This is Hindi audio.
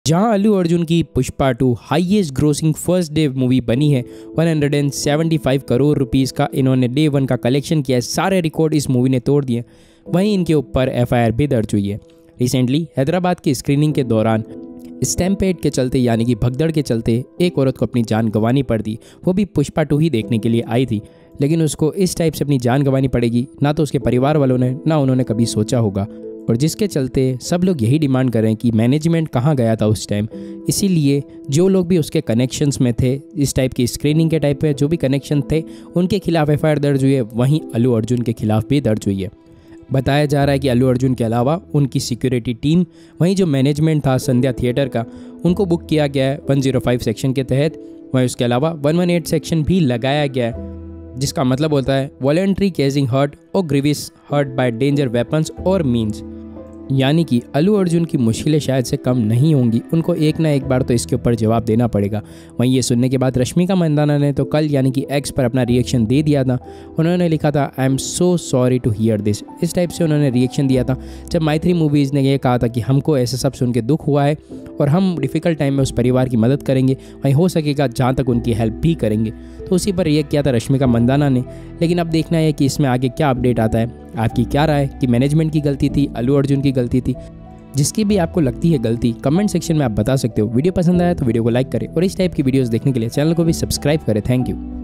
जहां अल्लू अर्जुन की Pushpa 2 highest grossing first day movie बनी है। 175 करोड़ रुपीस का इन्होंने डे 1 का कलेक्शन किया है। सारे रिकॉर्ड इस मूवी ने तोड़ दिए। वहीं इनके ऊपर एफआईआर भी दर्ज हुई है। रिसेंटली हैदराबाद की स्क्रीनिंग के दौरान स्टैम्पेड के चलते यानी कि भगदड़ के चलते एक औरत को अपनी जान गंवानी पड़ दी। वो भी पुष्पा 2 ही देखने के लिए आई थी, लेकिन उसको इस टाइप से अपनी जान गंवानी पड़ेगी ना तो उसके परिवार वालों ने ना उन्होंने कभी सोचा होगा, और जिसके चलते सब लोग यही डिमांड कर रहे हैं कि मैनेजमेंट कहाँ गया था उस टाइम। इसीलिए जो लोग भी उसके कनेक्शंस में थे, इस टाइप की स्क्रीनिंग के टाइप पे जो भी कनेक्शन थे, उनके खिलाफ एफआईआर दर्ज हुई है। वहीं अल्लू अर्जुन के खिलाफ भी दर्ज हुई है। बताया जा रहा है कि अल्लू अर्जुन के अलावा उनकी सिक्योरिटी टीम, वहीं जो मैनेजमेंट था संध्या थिएटर का, उनको बुक किया गया है 105 सेक्शन के तहत। वहीं उसके अलावा 118 सेक्शन भी लगाया गया है, जिसका मतलब होता है वॉलेंट्री केजिंग हर्ट और grievous hurt by danger weapons और मीन्स। यानी कि अल्लू अर्जुन की मुश्किलें शायद से कम नहीं होंगी, उनको एक ना एक बार तो इसके ऊपर जवाब देना पड़ेगा। वहीं ये सुनने के बाद रश्मिका मंदाना ने तो कल यानी कि एक्स पर अपना रिएक्शन दे दिया था। उन्होंने लिखा था I am so sorry to hear this. इस टाइप से उन्होंने रिएक्शन दिया था जब मैत्री मूवीज़ ने ये कहा था कि हमको ऐसे सब सुन के दुख हुआ है और हम डिफ़िकल्ट टाइम में उस परिवार की मदद करेंगे, वहीं हो सकेगा जहाँ तक उनकी हेल्प भी करेंगे। तो उसी पर रिएक्ट किया था रश्मिका मंदाना ने। लेकिन अब देखना है कि इसमें आगे क्या अपडेट आता है। आपकी क्या राय कि मैनेजमेंट की गलती थी, अल्लू अर्जुन की गलती थी? जिसकी भी आपको लगती है गलती, कमेंट सेक्शन में आप बता सकते हो। वीडियो पसंद आया तो वीडियो को लाइक करें और इस टाइप की वीडियोस देखने के लिए चैनल को भी सब्सक्राइब करें। Thank you.